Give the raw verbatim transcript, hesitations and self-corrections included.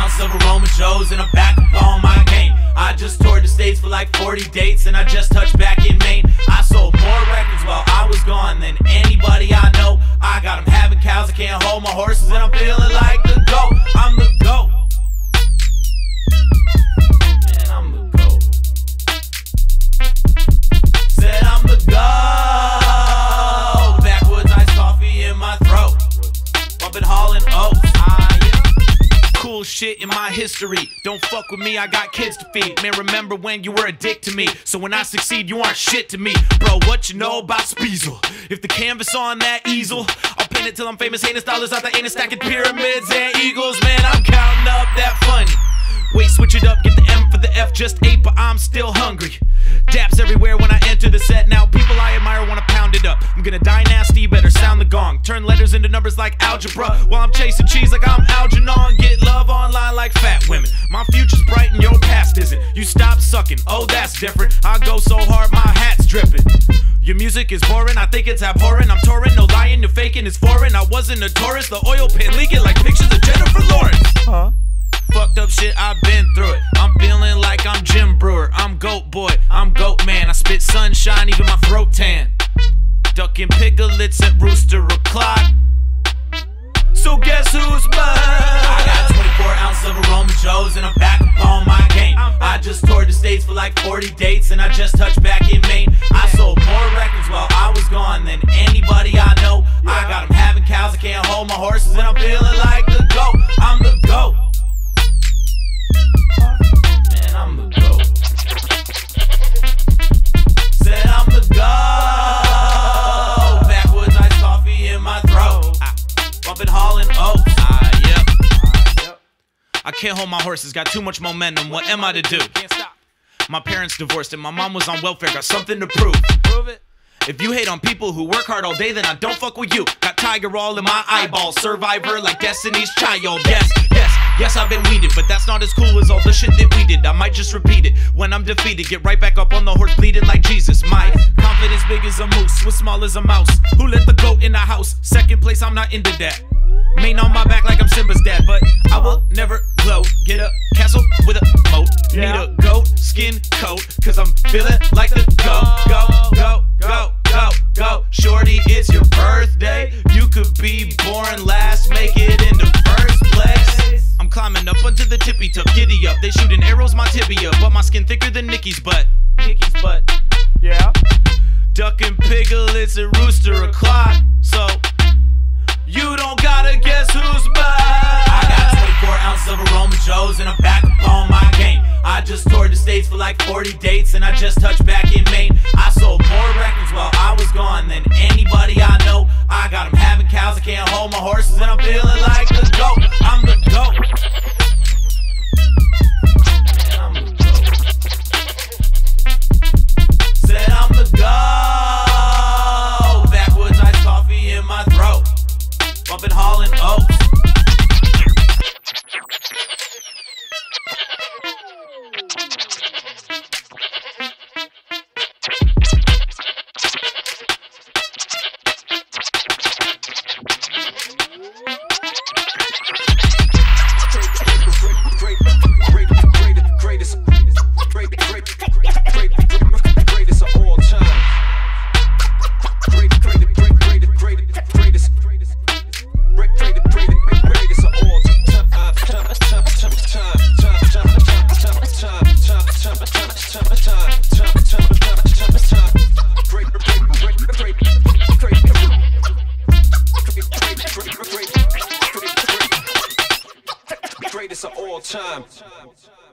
ounces of aroma Joes and I'm back up on my game. I just toured the States for like forty dates and I just touched back in Maine. I sold more records while I was gone than anybody I know. I got them having cows, I can't hold my horses and I'm feeling like the GOAT. I'm the GOAT. Man, I'm the GOAT. Said I'm the GOAT. Backwoods iced coffee in my throat. Bumpin' Hall and Oaks. Cool shit in my history. Don't fuck with me, I got kids to feed. Man, remember when you were a dick to me. So when I succeed, you aren't shit to me. Bro, what you know about Spose? If the canvas on that easel, I'll paint it till I'm famous. Heinous dollars out the anus, stacking pyramids and eagles. Man, I'm counting up that funny. Wait, switch it up, get the M for the F. Just ate, but I'm still hungry. Daps everywhere when I enter the set. Now people I admire wanna pound it up. I'm gonna die nasty, better sound the gong. Turn letters into numbers like algebra while I'm chasing cheese like I'm Algernon. Get love online like fat women. My future's bright and your past isn't. You stop sucking, oh that's different. I go so hard my hat's dripping. Your music is boring, I think it's abhorrent. I'm touring, no lying, you're faking, it's foreign. I wasn't a tourist, the oil pan leaking like pictures of Jennifer Lawrence. Huh? Fucked up shit, I've been through it. I'm feeling like I'm Jim Brewer. I'm GOAT boy, I'm GOAT man. I spit sunshine, even my throat tan. Ducking piglets at Rooster O'Clock. So guess who's mine? I got twenty-four ounces of aroma Joes and I'm back up on my game. I just toured the States for like forty dates and I just touched back in Maine. I sold more records while I was gone than anybody I know. I got them having cows, I can't hold my horses and I'm feeling like the GOAT. I'm the GOAT. Man, I'm the GOAT. Said I'm the GOAT. Backwoods iced coffee in my throat. Bumpin' Hall and Oaks. Ah, yep. yep. I can't hold my horses, got too much momentum. What am I to do? Can't stop. My parents divorced and my mom was on welfare. Got something to prove. Prove it. If you hate on people who work hard all day, then I don't fuck with you. Got tiger all in my eyeball. Survivor like Destiny's Child. Yes, yes, yes, I've been weeded, but that's not as cool as all the shit that we did. I might just repeat it. When I'm defeated, get right back up on the horse, bleeding like Jesus. My confidence big as a moose, was small as a mouse. Who let the goat in the house? Second place, I'm not into that. Main on my back like I'm Simba's dad, but I will never glow. Get a castle with a moat. Need a goat skin coat, cause I'm feeling like the go, go, go, go, go, go. Shorty, it's your birthday. You could be born last, make it into first place. I'm climbing up onto the tippy top, giddy up. They shooting arrows my tibia, but my skin thicker than Nicki's butt. Nicki's butt, yeah. Ducking piglets at Rooster O'Clock, so you don't gotta guess who's mine. I got twenty-four ounces of aroma Joes and I'm back up on my game. I just toured the States for like forty dates and I just touched back in Maine. I sold more records while I was gone than anybody I know. I got them having cows, I can't hold my horses and I'm feeling like the GOAT. I'm the GOAT. Man, I'm the GOAT. Said I'm the GOAT. Backwoods iced coffee in my throat. Bumpin' Hall and Oaks. Greatest of all time.